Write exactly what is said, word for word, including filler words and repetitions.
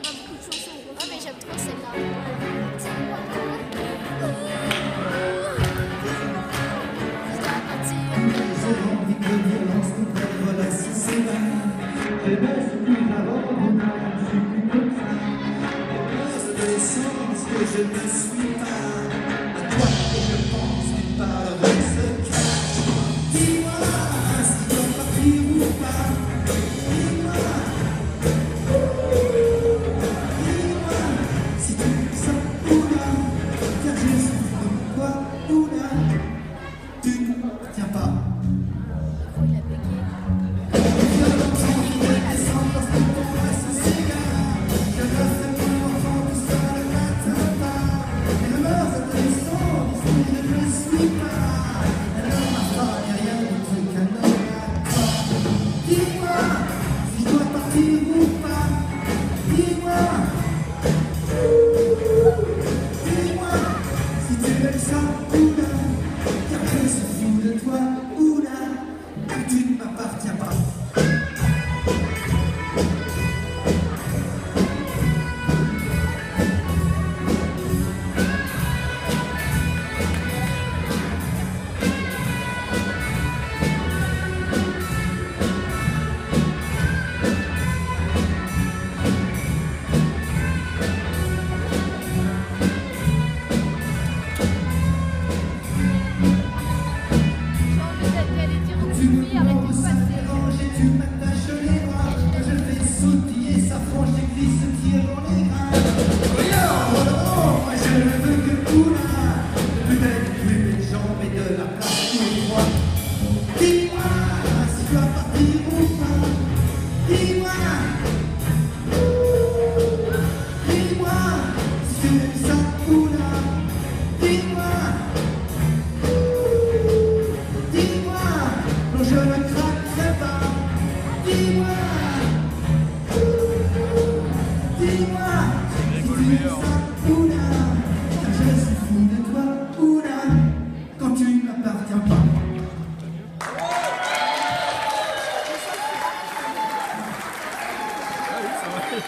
pas beaucoup de chansons. Ah mais j'aime trop celle-là. J'ai envie de violence, toute la relation s'évanouit. J'ai baissé plus d'avant, on a un truc comme ça. Et moi, adolescence, que je ne suis pas.